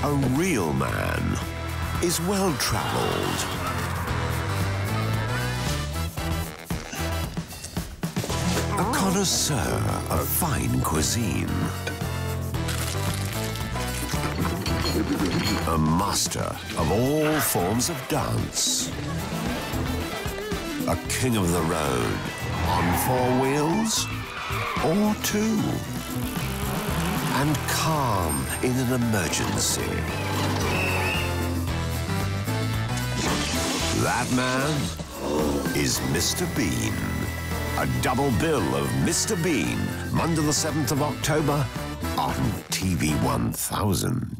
A real man is well-travelled. A connoisseur of fine cuisine. A master of all forms of dance. A king of the road, on 4 wheels or 2. And calm in an emergency. That man is Mr. Bean. A double bill of Mr. Bean, Monday the 7th of October on TV 1000.